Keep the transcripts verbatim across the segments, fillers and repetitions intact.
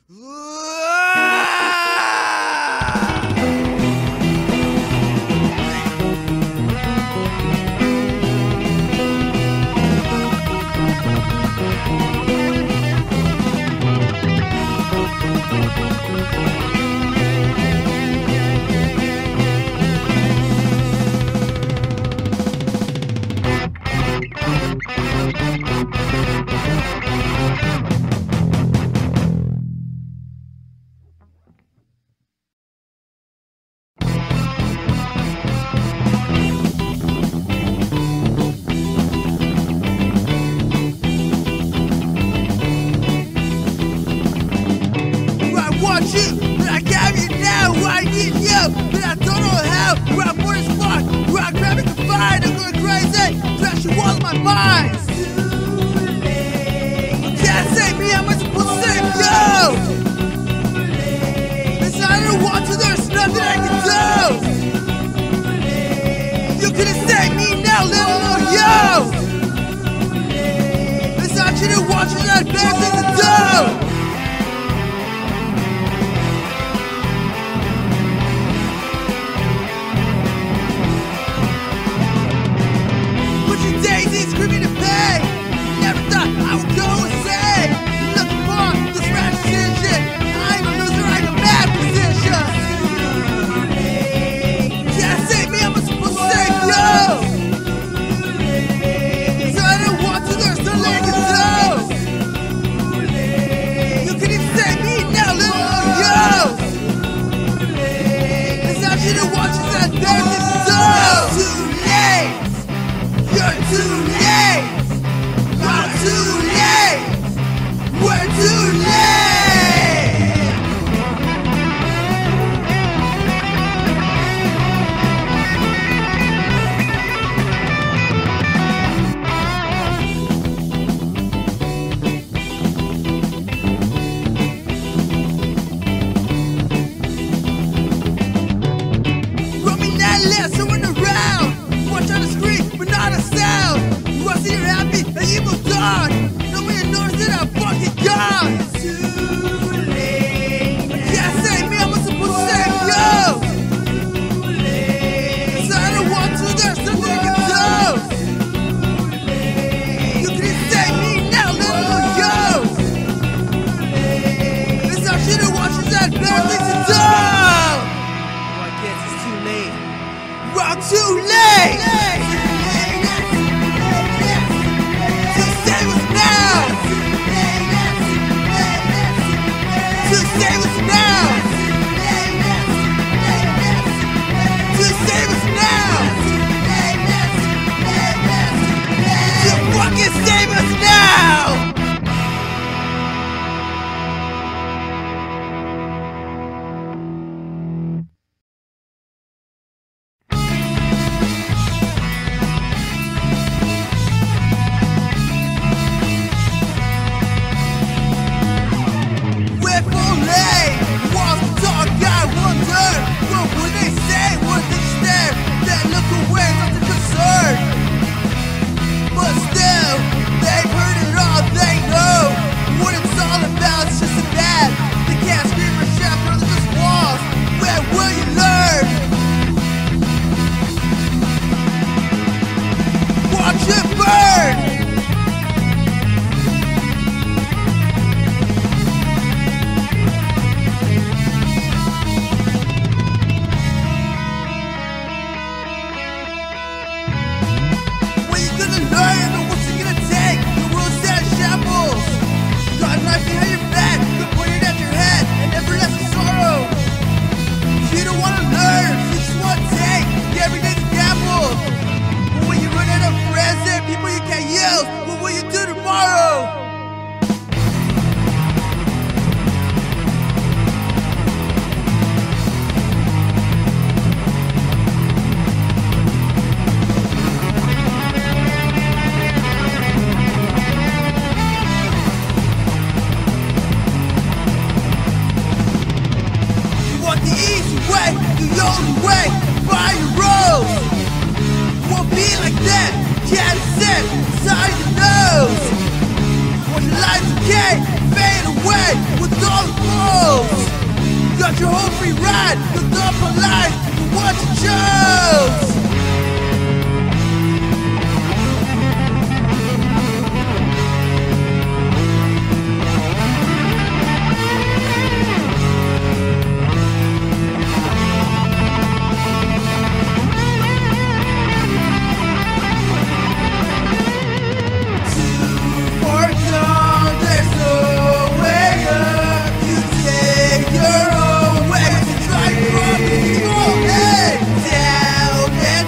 But I got you now, I need you, but I don't know how. Rock board is fuck, rock grab it confined, I'm going crazy, trash you all in my mind. You can't save me, am I supposed to save you? Cause I don't want to, there's nothing I can do. You couldn't save me now, let alone you. Cause I shouldn't want you, that bad thing to do. Daisy screaming in pain. Never thought I would go insane. Looking for this rash decision. I'm a loser, I'm a bad position. Can't save me, I'm supposed to save you. Cause I don't want to, there's nothing I can do. You can even save me now, let alone you. Cause I shouldn't watch you, that there's this do. Too late. You're too late! I'm too late! We're too late! Run me that list, someone around! Watch on the screen, but not a sound. You are sitting happy and you moved on. Nobody knows that I'm fucking gone. It's too late. You can't save me, I'm supposed to save you. Too late. Cause I don't want to, there's nothing I can do. Too late. You couldn't save me now, let alone you. Too late. Cause I should've watched you, that bad things to do. Well, I guess it's too late. Well, too late! To save us now! To save us now! To save us now! To fucking save us now! Inside your nose. When lights decay, fade away with all the bad, you're not polite, what you chose. Your own way to try to control. Hey, down and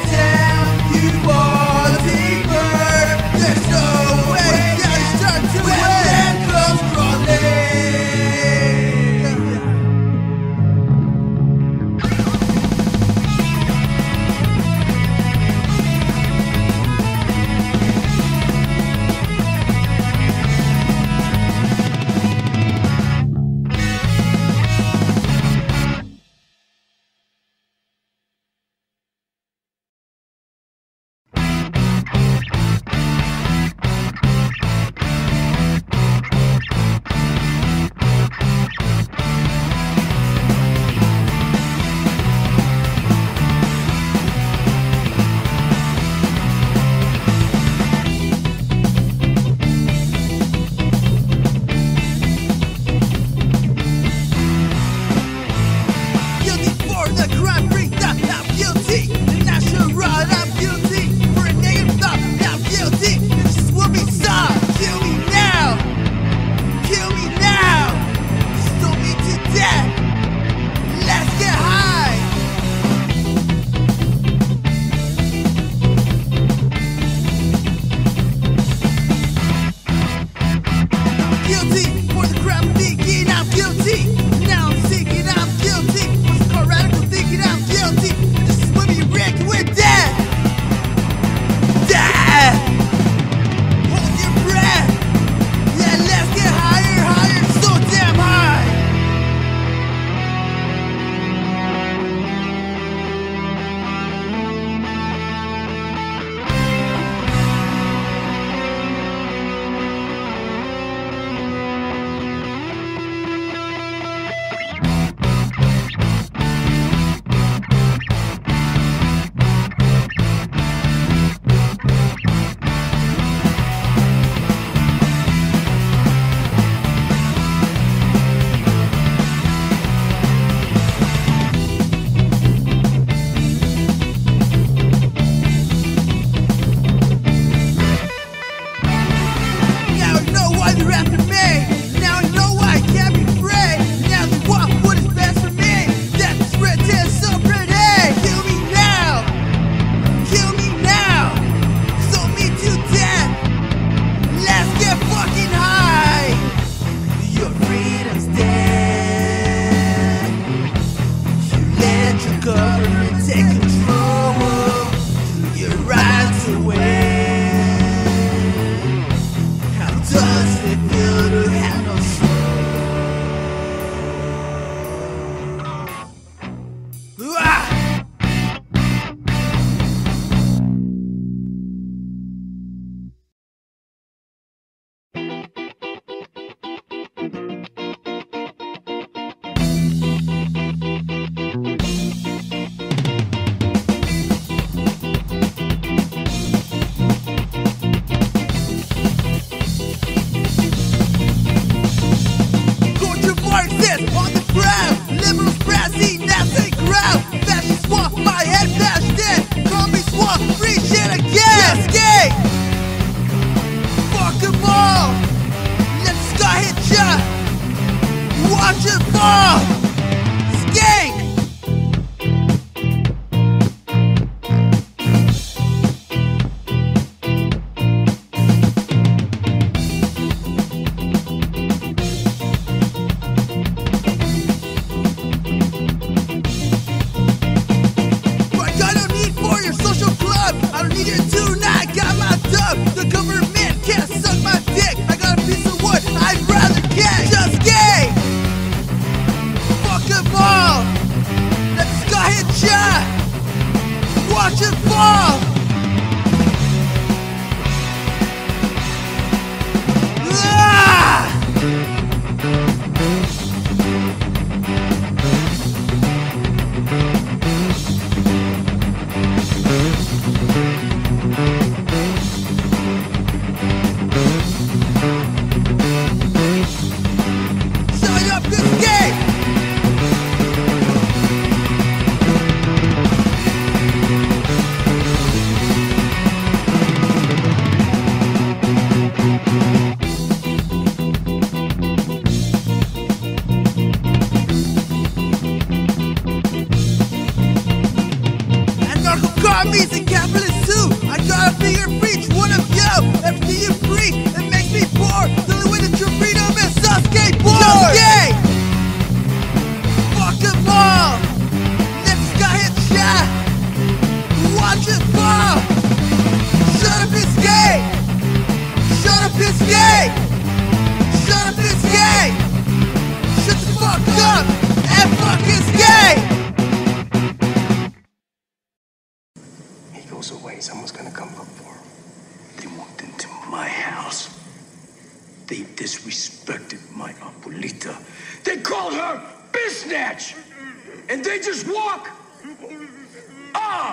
They called her Biznatch. And they just walk. Ah!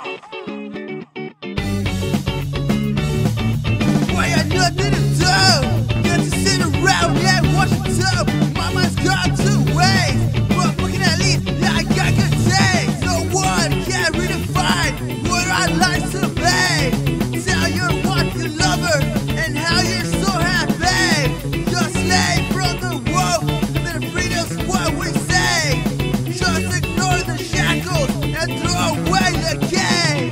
Why I nothing to do? Get to sit around and watch it up. My mind's gone two ways. But fucking at least, yeah, I got good taste. No one can redefine what I like to be. Tell your wife you love her and how you're so happy. You're a slave from the world, and the freedom's what we say. Just ignore the shackles and throw away the game.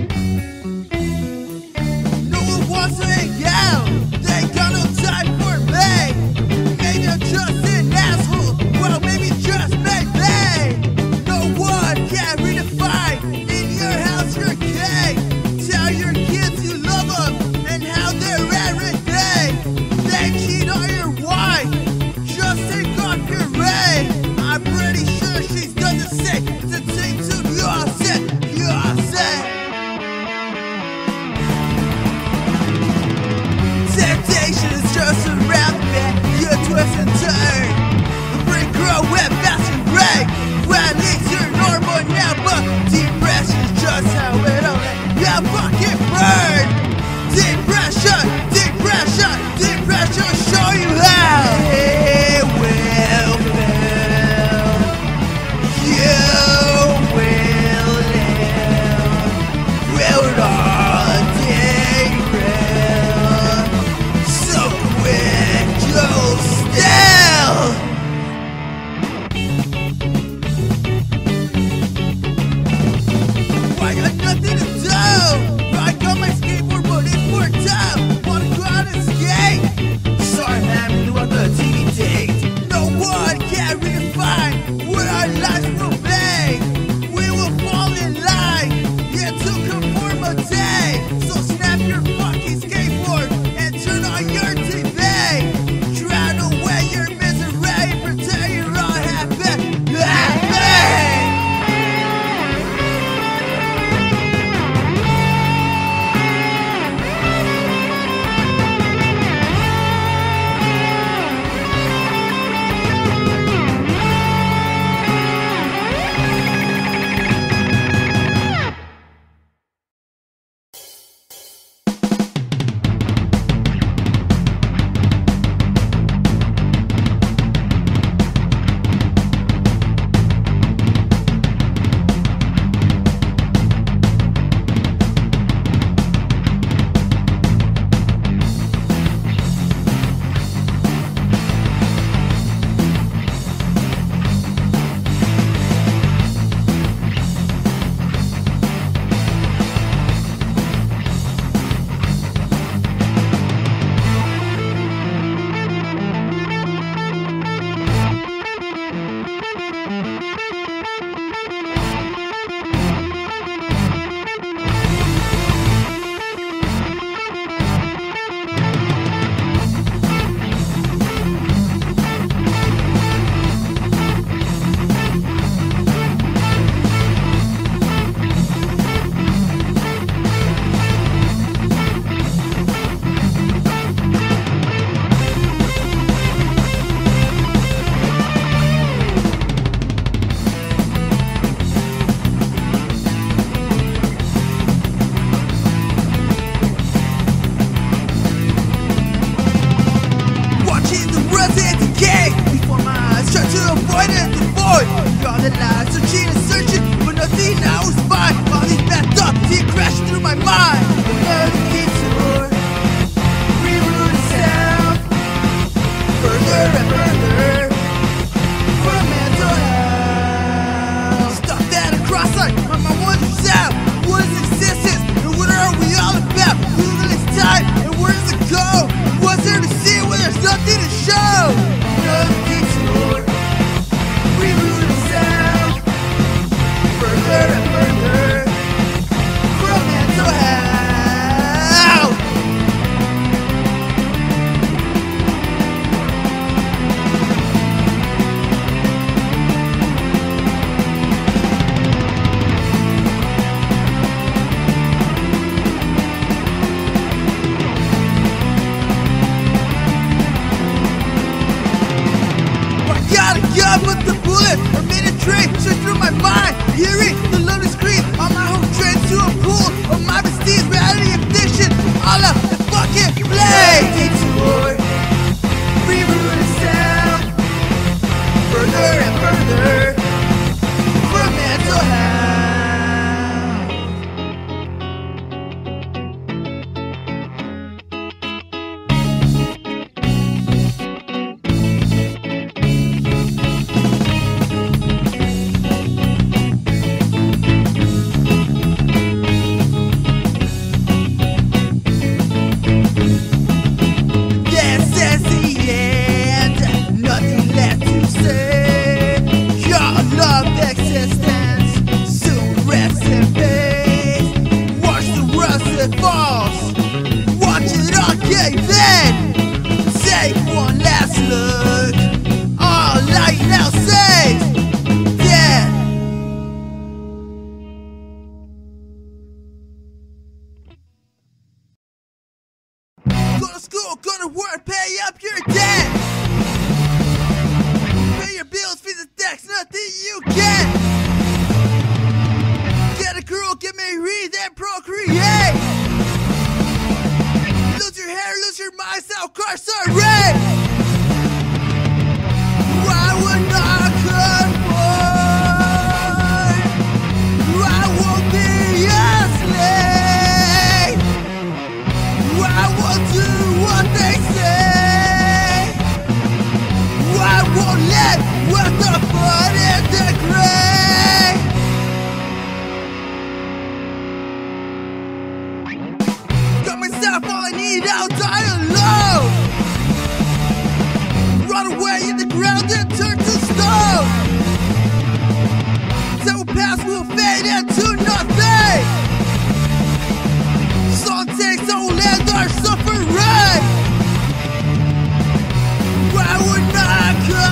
No one wants to hang out. They got no time for me. Maybe I'm just an asshole. Well, maybe just maybe. No one can redefine in your house your king. Tell your kids you love them and how they're every day. They cheat on your wife. Just take off your ring. I'm pretty sure she's done the same. To take to your set, your set. Temptation is just around the bend. You twist and turn. The brain grow wet, fast and right. Well, at least you're normal now, but depression's just how it all ends. Yeah, fucking burn. Depression, depression, depression will show you how. It will fail. You will live. Will all day real. So quick, you'll still. I got nothing to do. I got my skateboard, but it's worked out. Wanna go out and skate? Sorry, man, we knew what the T V takes. No one can redefine what our lives will be. We will fall in line, yeah, to conformity. So snap your fucking skateboard and turn on your T V. Drown away your misery, pretend you're all happy. Happy! The lies are cheating, searching, but nothing I was fine. All these bad thoughts keep crashing through my mind. Another detour, reroute the sound, further and further from mental health. Stop that across line, on my wonders out. What is existence, and what are we all about? Losing its time, and where does it go? What's there to see when there's nothing to show? Another detour, reroute the sound, live a minute train straight through my mind, hearing the lonely scream on my home train to a pool of my prestige reality addiction. All up the fucking play. Detour, rerouting sound, further and further from mental health. Go to school, go to work, pay up your debt. Pay your bills, feed the debts, nothing you get. Get a girl, get married, then procreate. Lose your hair, lose your mind, self-incarcerate. I would not conform. I won't be a slave. I will do what they say. I won't let what the fun in the grave. Got myself all I need, I'll die alone. Run away in the ground and turn to stone. Time will pass, we'll fade into nothing. Song takes all land our suffering. I would not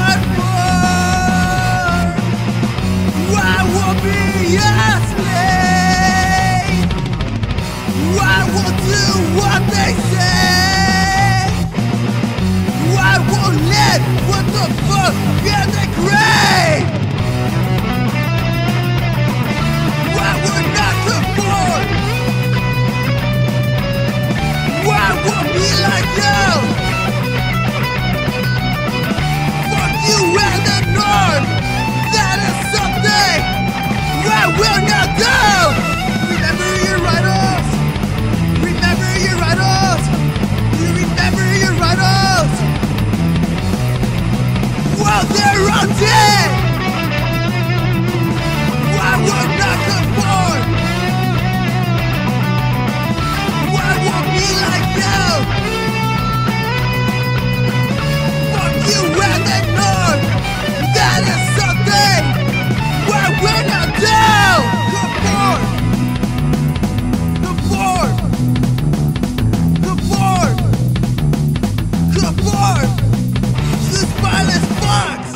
conform. I will be a slave. I will do what they say. I won't let what the fuck in the grave. I would not conform. I won't be like you. Fuck you and the north. That is something I will not do. Remember your idols. Remember your idols. You remember your idols. Well, they're all dead. I will not conform. I won't be like you. Fuck you and the north. That is something I will not do. Conform. Conform. Conform. Conform. This violence fucks.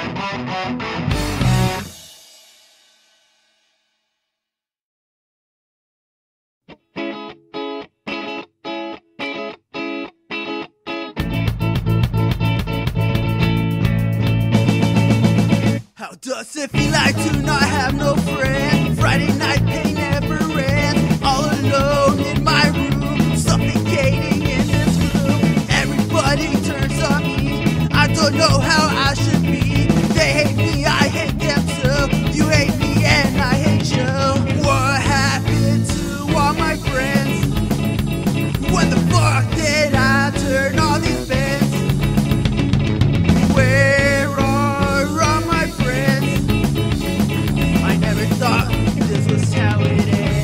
How does it feel like to not have no friend? Friday night pain never ends. All alone in my room, suffocating in this room. Everybody turns on me. I don't know how I should be. They hate me, I hate them too. You hate me and I hate you. What happened to all my friends? When the fuck did I turn all these bends? Where are all my friends? I never thought this was how it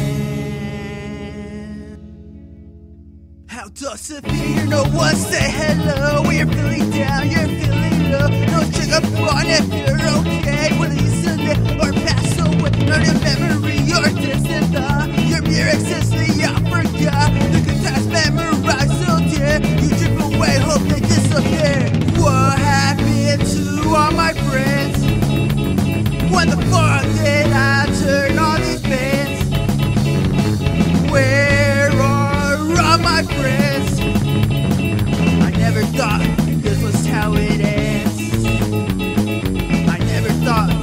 ends. How does it feel? No one say hello. When you're feeling down, you're feeling low. No check up on if you're okay. Will you submit or pass away? Learn your memory or distant thought. Your mere existence, I forgot. The good times memorized so dear. You drip away, hope they disappear. What happened to all my friends? When the fuck did I turn all these bends? Where are all my friends? I never thought this was how it ends. I never thought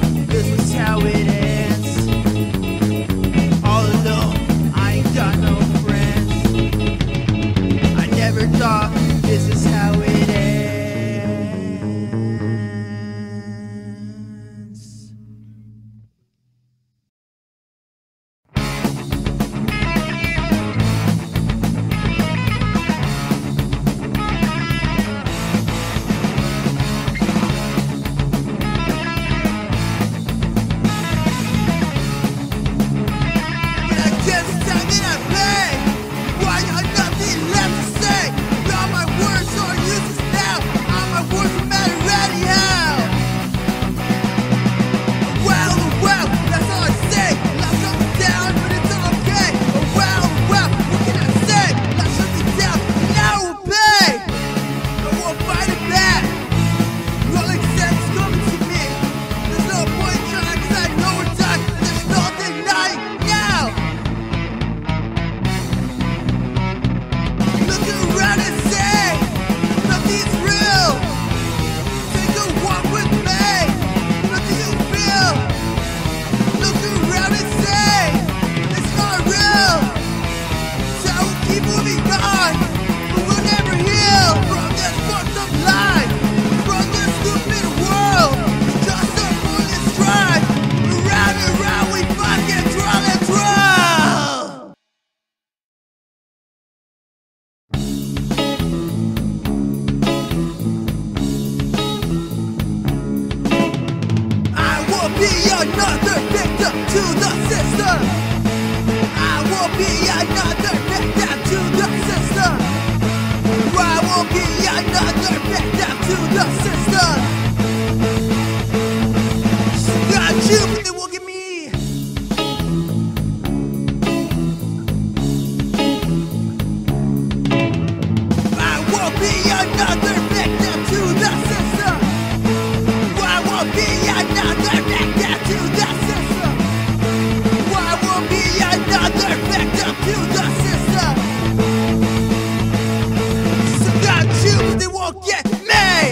be another victim to the system. I won't be another victim to the system. I won't be another victim to the system. Got you, but they won't get me. I won't be another victim to the system. I won't be another victim to the system. I won't be another victim to the system. So got you, but they won't get me.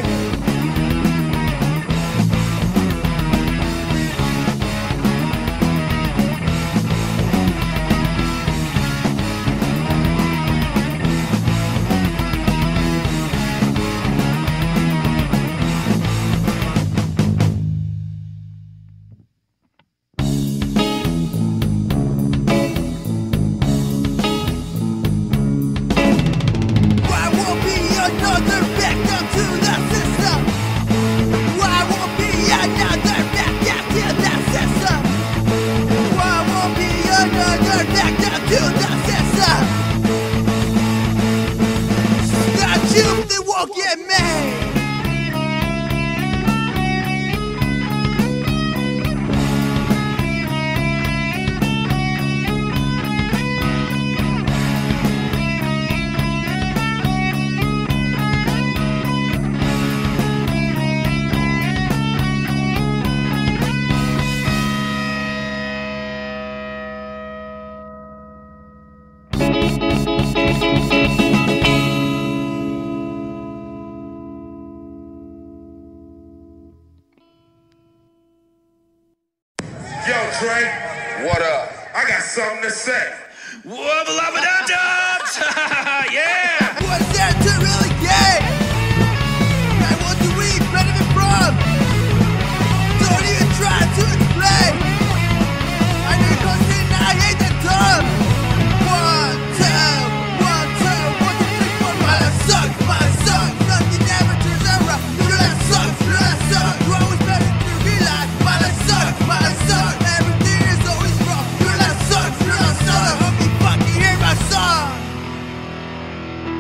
Another victim to the system. I won't be another victim to the system. I won't be another victim to the system. Got you, but they won't get me. Yo, Trey. What up? I got something to say. Wubba lubba dub dubs! Yeah! What's there to really gain? And what do we benefit from? Don't even try to explain. I need to see now I hate the dumb. One, two, one, two, one, two, three, four. My life sucks, my life sucks. Nothing ever turns out right. Your life sucks, your life sucks. You always better to realize my life sucks, my life sucks. Everything is always wrong. Your life sucks, your life sucks. I hope you fucking hear my song.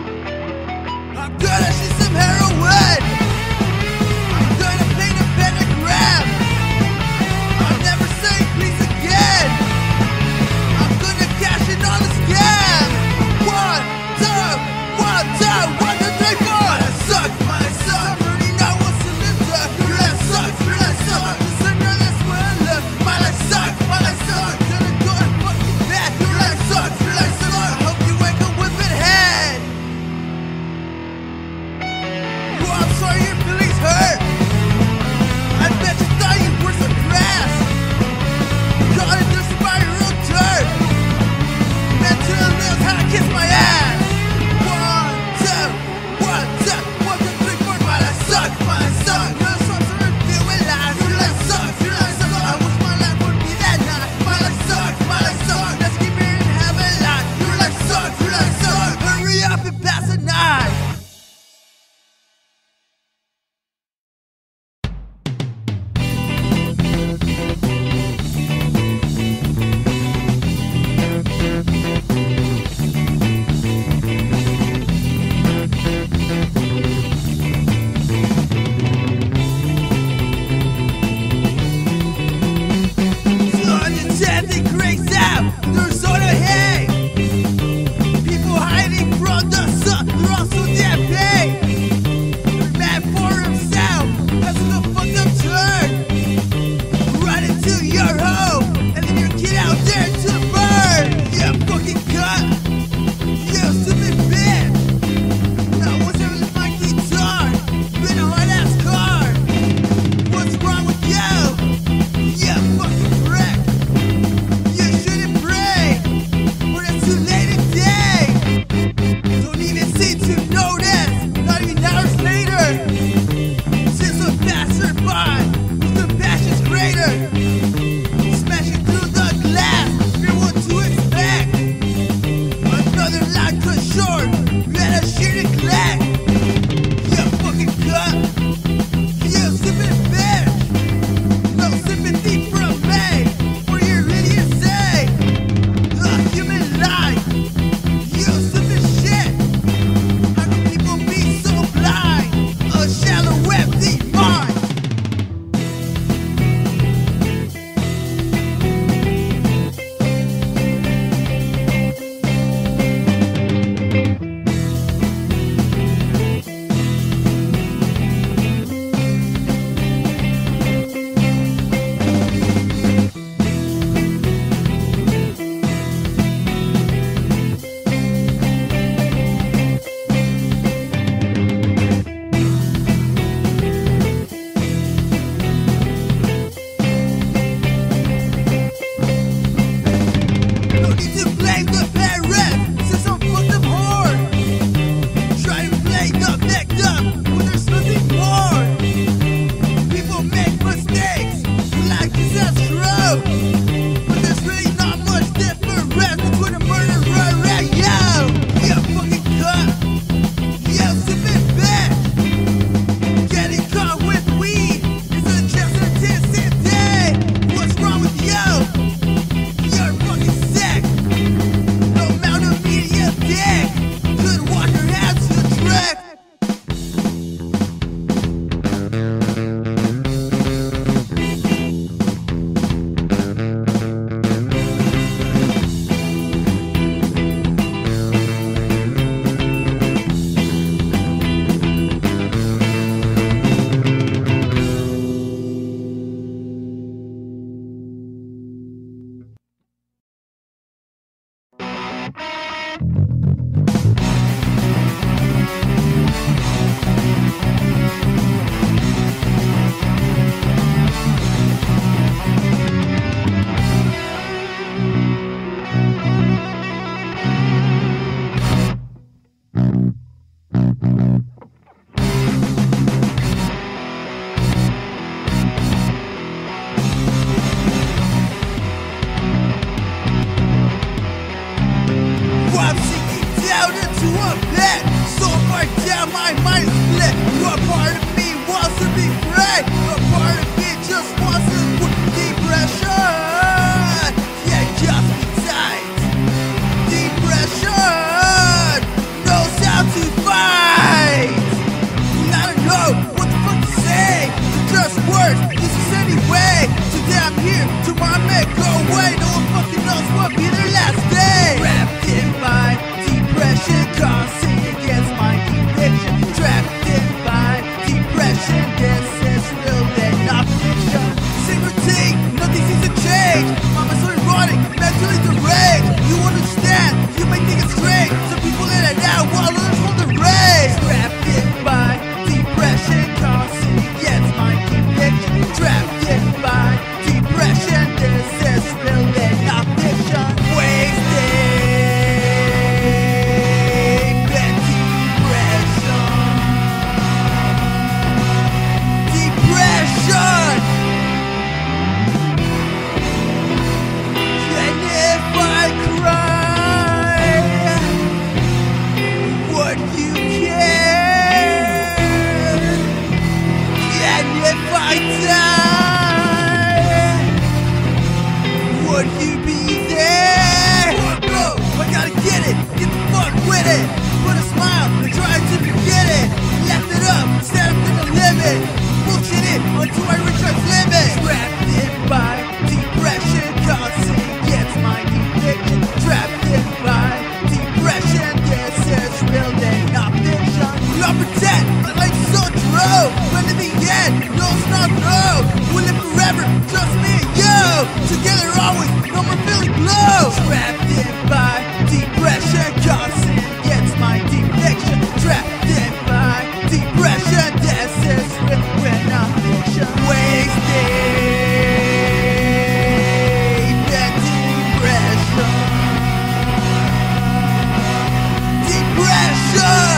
depression. This is really not fiction. Wasting the depression. Depression. And if I cry, would you care? And if I die, would you be there? Go, I gotta get it, get the fuck with it. Put a smile and try to forget it. Left it up, instead I'm gonna live it. Bullshit it until I reach our limit. Trapped in by depression, cause it gets my addiction. Trapped in by depression, this is real and not fiction. We all pretend that life's so true, but in the end, no, it's not true. We'll live forever, just me and you. Together always, no more feeling blue. Trapped in by depression, cause it gets my addiction. Trapped in by depression, this is real and not fiction. Wasting the depression. Depression.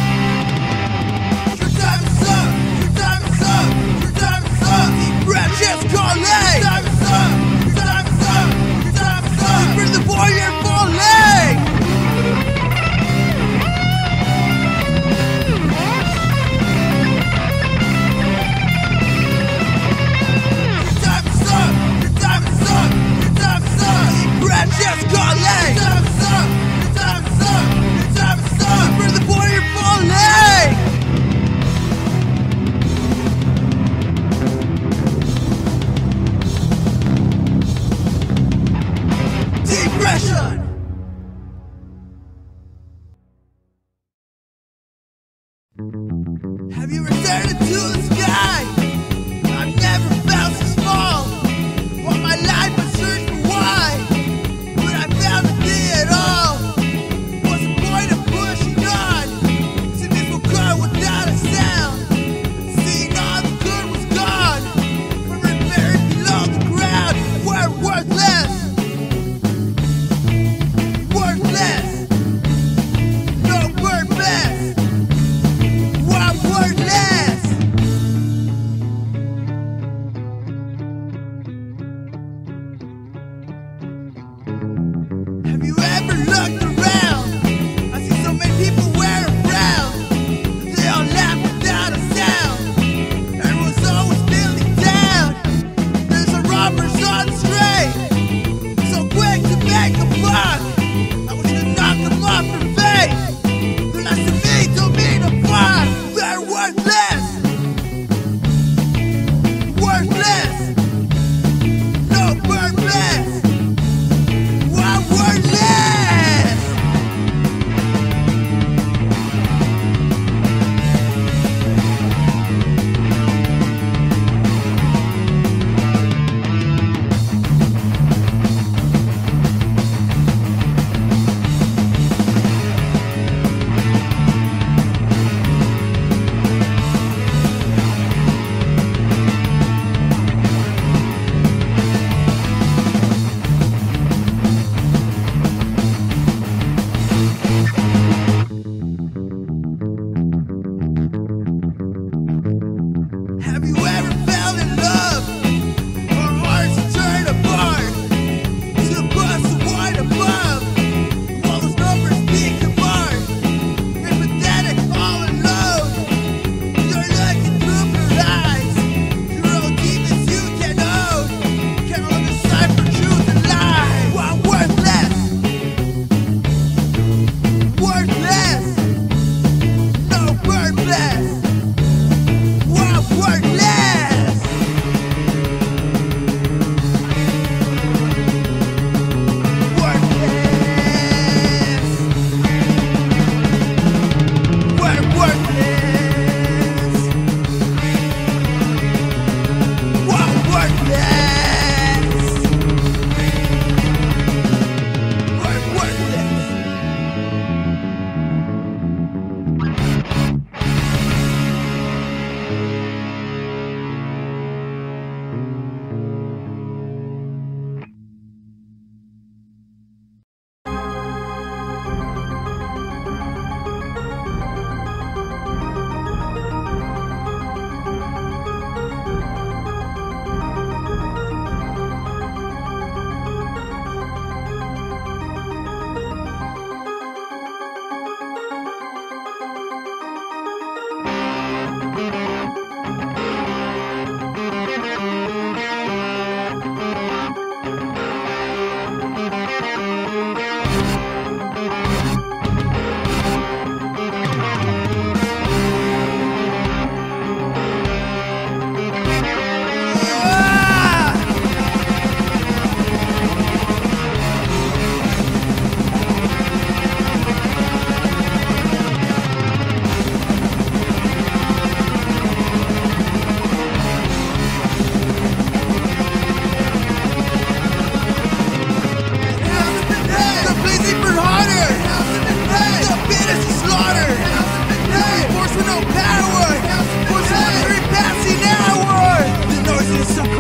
Your time is up. Your time is up. Your time is up. Depression's calling. Your time is up. Your time is up. Your time is up. Bring the warrior falling. Your time is up. Your time is up. Your time is up. Depression's calling. Your time is up. Your time is up. Your time is up. Bring the warrior falling. Depression. Have you returned to the sky? I've never felt so small. All my life I searched for why, but I found nothing at all. What's the point of pushing on? See this will cut without a sound. Seeing all the good was gone. We were buried below the ground. We're worthless. Worthless. No purpose. We're worthless. Have you ever looked around? I see so many people wear a frown. They all laugh without a sound. Everyone's always feeling down. There's a robbers on the street, so quick to make a buck. I wish to knock them off their feet. They're not to me, don't mean a fuck. They're worthless. Worthless. No purpose. We're worthless.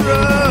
road.